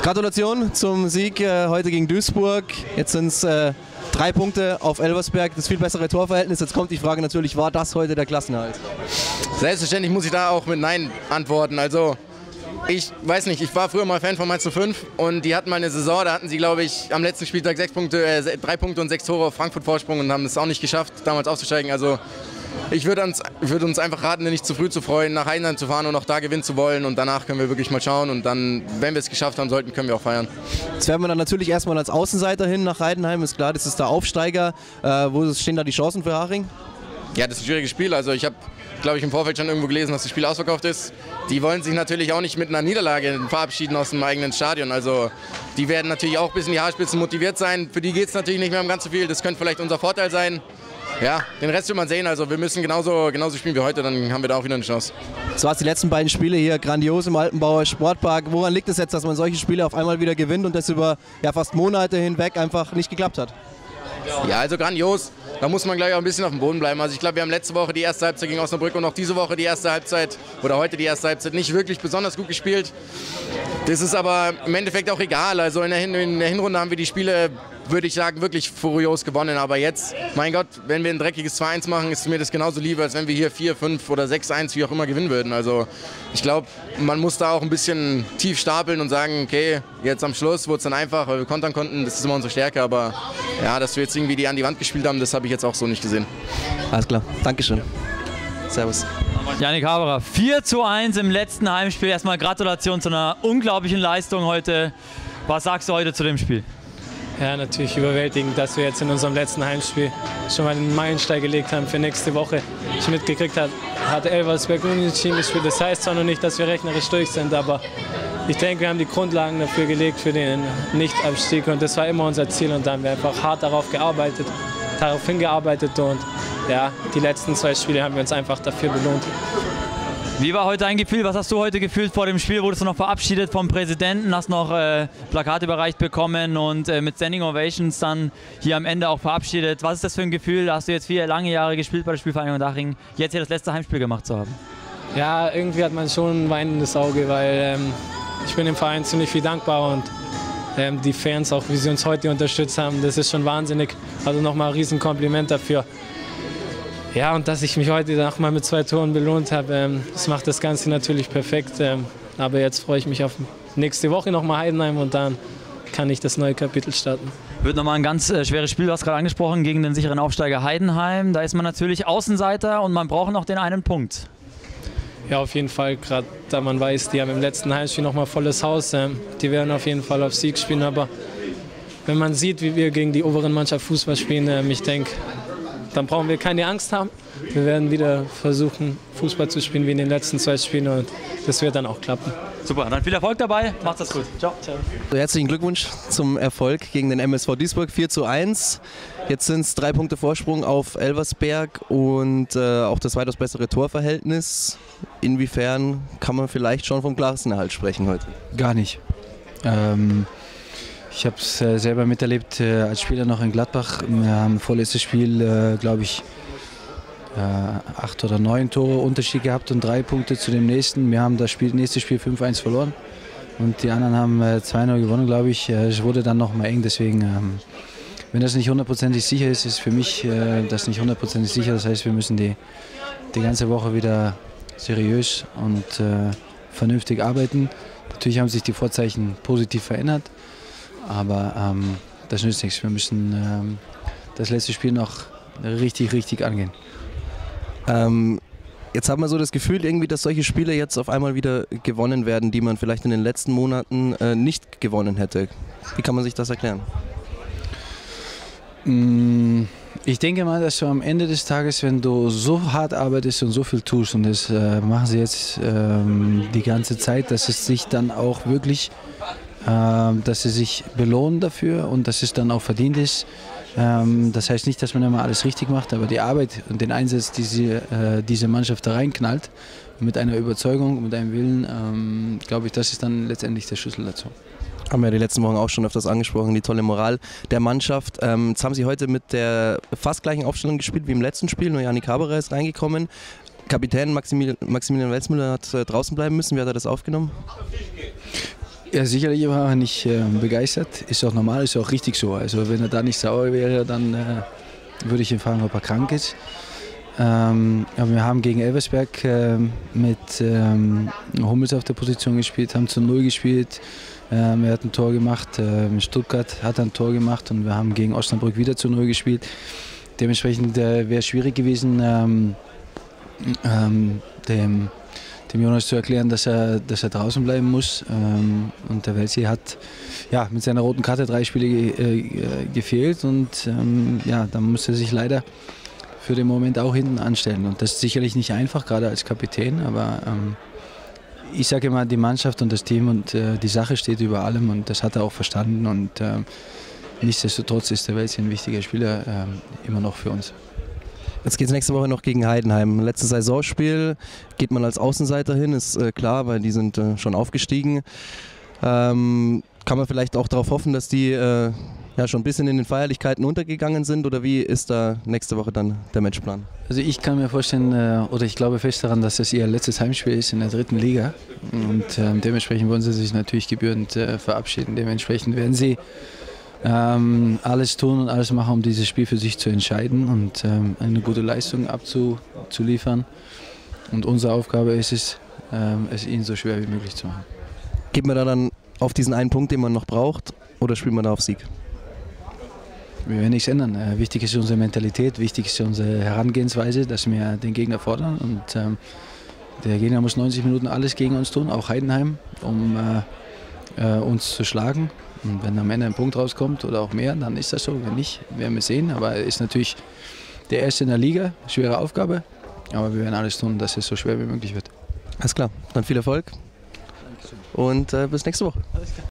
Gratulation zum Sieg heute gegen Duisburg. Jetzt sind es 3 Punkte auf Elversberg, das viel bessere Torverhältnis. Jetzt kommt die Frage natürlich, war das heute der Klassenerhalt? Selbstverständlich muss ich da auch mit Nein antworten. Also ich weiß nicht, ich war früher mal Fan von Mainz 05 und die hatten mal eine Saison, da hatten sie, glaube ich, am letzten Spieltag 3 Punkte und 6 Tore auf Frankfurt Vorsprung und haben es auch nicht geschafft, damals aufzusteigen. Also ich würde uns einfach raten, nicht zu früh zu freuen, nach Heidenheim zu fahren und auch da gewinnen zu wollen. Und danach können wir wirklich mal schauen. Und dann, wenn wir es geschafft haben sollten, können wir auch feiern. Jetzt werden wir dann natürlich erstmal als Außenseiter hin nach Heidenheim. Ist klar, das ist der Aufsteiger. Wo stehen da die Chancen für Haching? Ja, das ist ein schwieriges Spiel. Also ich habe, glaube ich, im Vorfeld schon irgendwo gelesen, dass das Spiel ausverkauft ist. Die wollen sich natürlich auch nicht mit einer Niederlage verabschieden aus dem eigenen Stadion. Also die werden natürlich auch bis in die Haarspitzen motiviert sein. Für die geht es natürlich nicht mehr um ganz so viel. Das könnte vielleicht unser Vorteil sein. Ja, den Rest wird man sehen. Also wir müssen genauso spielen wie heute, dann haben wir da auch wieder eine Chance. Das waren die letzten beiden Spiele hier, grandios im Altenbauer Sportpark. Woran liegt es jetzt, dass man solche Spiele auf einmal wieder gewinnt und das über fast Monate hinweg einfach nicht geklappt hat? Ja, also grandios. Da muss man gleich auch ein bisschen auf dem Boden bleiben. Also ich glaube, wir haben letzte Woche die erste Halbzeit gegen Osnabrück und auch diese Woche die erste Halbzeit oder heute die erste Halbzeit nicht wirklich besonders gut gespielt. Das ist aber im Endeffekt auch egal. Also in der Hinrunde haben wir die Spiele, würde ich sagen, wirklich furios gewonnen. Aber jetzt, mein Gott, wenn wir ein dreckiges 2-1 machen, ist mir das genauso lieber, als wenn wir hier 4, 5 oder 6-1, wie auch immer, gewinnen würden. Also ich glaube, man muss da auch ein bisschen tief stapeln und sagen, okay, jetzt am Schluss wurde es dann einfach, weil wir kontern konnten, das ist immer unsere Stärke. Aber ja, dass wir jetzt irgendwie die an die Wand gespielt haben, das habe ich jetzt auch so nicht gesehen. Alles klar, Dankeschön. Servus. Yannick Haberer, 4:1 im letzten Heimspiel. Erstmal Gratulation zu einer unglaublichen Leistung heute. Was sagst du heute zu dem Spiel? Ja, natürlich überwältigend, dass wir jetzt in unserem letzten Heimspiel schon mal einen Meilenstein gelegt haben für nächste Woche. Ich mitgekriegt habe, hat Elversberg unentschieden gespielt. Das heißt zwar noch nicht, dass wir rechnerisch durch sind, aber ich denke, wir haben die Grundlagen dafür gelegt für den Nichtabstieg und das war immer unser Ziel und da haben wir einfach hart darauf hingearbeitet und ja, die letzten 2 Spiele haben wir uns einfach dafür belohnt. Wie war heute dein Gefühl? Was hast du heute gefühlt vor dem Spiel? Wurdest du noch verabschiedet vom Präsidenten, hast noch Plakate überreicht bekommen und mit Standing Ovations dann hier am Ende auch verabschiedet. Was ist das für ein Gefühl? Hast du jetzt 4 lange Jahre gespielt bei der Spielvereinigung Haching, jetzt hier das letzte Heimspiel gemacht zu haben? Ja, irgendwie hat man schon ein weinendes Auge, weil ich bin dem Verein ziemlich viel dankbar und die Fans auch, wie sie uns heute unterstützt haben, das ist schon wahnsinnig. Also nochmal ein Riesenkompliment dafür. Ja, und dass ich mich heute nochmal mit 2 Toren belohnt habe, das macht das Ganze natürlich perfekt. Aber jetzt freue ich mich auf nächste Woche nochmal Heidenheim und dann kann ich das neue Kapitel starten. Wird nochmal ein ganz schweres Spiel, du hast gerade angesprochen, gegen den sicheren Aufsteiger Heidenheim. Da ist man natürlich Außenseiter und man braucht noch den einen Punkt. Ja, auf jeden Fall, gerade da man weiß, die haben im letzten Heimspiel nochmal volles Haus. Die werden auf jeden Fall auf Sieg spielen, aber wenn man sieht, wie wir gegen die oberen Mannschaft Fußball spielen, ich denke, dann brauchen wir keine Angst haben. Wir werden wieder versuchen, Fußball zu spielen wie in den letzten 2 Spielen und das wird dann auch klappen. Super, dann viel Erfolg dabei. Macht's das gut. Ciao. Ciao. Herzlichen Glückwunsch zum Erfolg gegen den MSV Duisburg, 4:1. Jetzt sind es 3 Punkte Vorsprung auf Elversberg und auch das weitaus bessere Torverhältnis. Inwiefern kann man vielleicht schon vom Klassenerhalt sprechen heute? Gar nicht. Ich habe es selber miterlebt als Spieler noch in Gladbach. Wir haben vorletztes Spiel, glaube ich, 8 oder 9 Tore Unterschied gehabt und 3 Punkte zu dem nächsten. Wir haben das nächste Spiel 5:1 verloren und die anderen haben 2:0 gewonnen, glaube ich. Es wurde dann noch mal eng, deswegen, wenn das nicht hundertprozentig sicher ist, ist für mich das nicht hundertprozentig sicher. Das heißt, wir müssen die ganze Woche wieder seriös und vernünftig arbeiten. Natürlich haben sich die Vorzeichen positiv verändert. Aber das nützt nichts. Wir müssen das letzte Spiel noch richtig angehen. Jetzt haben wir so das Gefühl, irgendwie, dass solche Spiele jetzt auf einmal wieder gewonnen werden, die man vielleicht in den letzten Monaten nicht gewonnen hätte. Wie kann man sich das erklären? Ich denke mal, dass du am Ende des Tages, wenn du so hart arbeitest und so viel tust, und das machen sie jetzt die ganze Zeit, dass es sich dann auch wirklich dass sie sich belohnen dafür und dass es dann auch verdient ist. Das heißt nicht, dass man immer alles richtig macht, aber die Arbeit und den Einsatz, die diese Mannschaft da reinknallt, mit einer Überzeugung, mit einem Willen, glaube ich, das ist dann letztendlich der Schlüssel dazu. Haben wir die letzten Wochen auch schon öfters angesprochen, die tolle Moral der Mannschaft. Jetzt haben Sie heute mit der fast gleichen Aufstellung gespielt wie im letzten Spiel, nur Yannick Haberer ist reingekommen. Kapitän Maximilian Welzmüller hat draußen bleiben müssen. Wie hat er das aufgenommen? Ja, sicherlich war er nicht begeistert. Ist auch normal, ist auch richtig so. Also wenn er da nicht sauer wäre, dann würde ich ihn fragen, ob er krank ist. Aber wir haben gegen Elversberg mit Hummels auf der Position gespielt, haben zu 0 gespielt. Er hat ein Tor gemacht, Stuttgart hat ein Tor gemacht und wir haben gegen Osnabrück wieder zu 0 gespielt. Dementsprechend wäre es schwierig gewesen, dem Jonas zu erklären, dass er draußen bleiben muss. Und der Welsi hat mit seiner roten Karte 3 Spiele gefehlt und da muss er sich leider für den Moment auch hinten anstellen. Und das ist sicherlich nicht einfach, gerade als Kapitän, aber ich sage immer, die Mannschaft und das Team und die Sache steht über allem und das hat er auch verstanden und nichtsdestotrotz ist der Welsi ein wichtiger Spieler immer noch für uns. Jetzt geht es nächste Woche noch gegen Heidenheim. Letztes Saisonspiel geht man als Außenseiter hin, ist klar, weil die sind schon aufgestiegen. Kann man vielleicht auch darauf hoffen, dass die schon ein bisschen in den Feierlichkeiten untergegangen sind oder wie ist da nächste Woche dann der Matchplan? Also ich kann mir vorstellen oder ich glaube fest daran, dass das ihr letztes Heimspiel ist in der 3. Liga und dementsprechend wollen sie sich natürlich gebührend verabschieden. Dementsprechend werden sie alles tun und alles machen, um dieses Spiel für sich zu entscheiden und eine gute Leistung abzuliefern. Und unsere Aufgabe ist es, es ihnen so schwer wie möglich zu machen. Geht man da dann auf diesen einen Punkt, den man noch braucht, oder spielt man da auf Sieg? Wir werden nichts ändern. Wichtig ist unsere Mentalität, wichtig ist unsere Herangehensweise, dass wir den Gegner fordern. Und der Gegner muss 90 Minuten alles gegen uns tun, auch Heidenheim, um uns zu schlagen. Und wenn am Ende ein Punkt rauskommt oder auch mehr, dann ist das so. Wenn nicht, werden wir sehen. Aber er ist natürlich der Erste in der Liga, schwere Aufgabe. Aber wir werden alles tun, dass es so schwer wie möglich wird. Alles klar, dann viel Erfolg und bis nächste Woche.